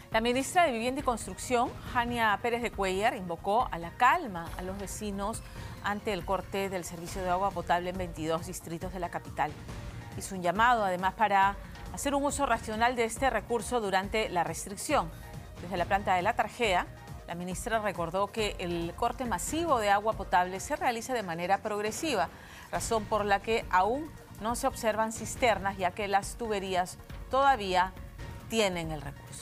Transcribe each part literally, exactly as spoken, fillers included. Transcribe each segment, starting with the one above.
La ministra de Vivienda y Construcción, Jania Pérez de Cuéllar, invocó a la calma a los vecinos ante el corte del servicio de agua potable en veintidós distritos de la capital. Hizo un llamado además para hacer un uso racional de este recurso durante la restricción. Desde la planta de La Tarjea, la ministra recordó que el corte masivo de agua potable se realiza de manera progresiva, razón por la que aún no se observan cisternas, ya que las tuberías todavía tienen el recurso.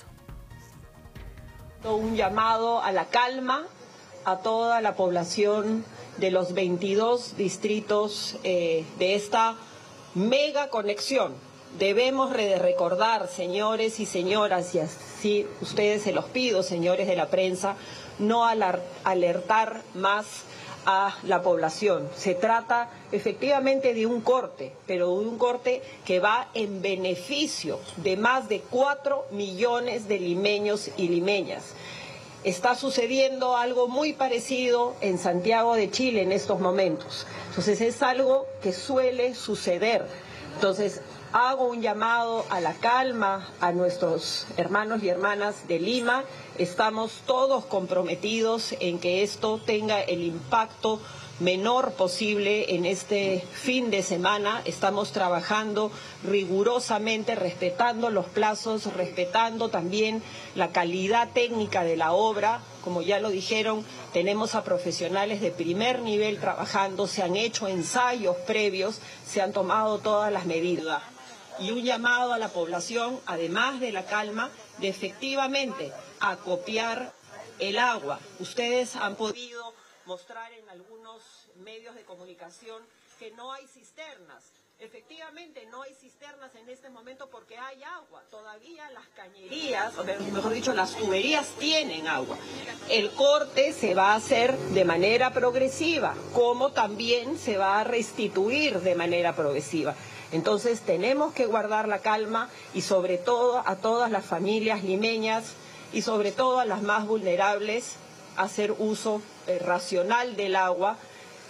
Un llamado a la calma a toda la población de los veintidós distritos eh, de esta mega conexión. Debemos recordar, señores y señoras, y así ustedes se los pido, señores de la prensa, no alertar más a la población. Se trata efectivamente de un corte, pero de un corte que va en beneficio de más de cuatro millones de limeños y limeñas. Está sucediendo algo muy parecido en Santiago de Chile en estos momentos. Entonces es algo que suele suceder. Entonces hago un llamado a la calma a nuestros hermanos y hermanas de Lima. Estamos todos comprometidos en que esto tenga el impacto menor posible en este fin de semana. Estamos trabajando rigurosamente, respetando los plazos, respetando también la calidad técnica de la obra. Como ya lo dijeron, tenemos a profesionales de primer nivel trabajando, se han hecho ensayos previos, se han tomado todas las medidas. Y un llamado a la población, además de la calma, de efectivamente acopiar el agua. Ustedes han podido mostrar en algunos medios de comunicación que no hay cisternas. Efectivamente no hay cisternas en este momento porque hay agua. Todavía las cañerías, o mejor dicho, las tuberías tienen agua. El corte se va a hacer de manera progresiva, como también se va a restituir de manera progresiva. Entonces tenemos que guardar la calma y sobre todo a todas las familias limeñas y sobre todo a las más vulnerables, hacer uso eh, racional del agua.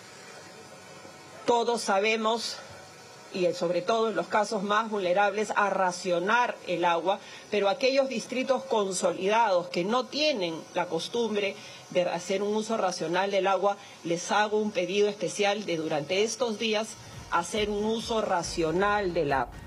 Todos sabemos, y sobre todo en los casos más vulnerables, a racionar el agua, pero aquellos distritos consolidados que no tienen la costumbre de hacer un uso racional del agua, les hago un pedido especial de durante estos días hacer un uso racional del agua.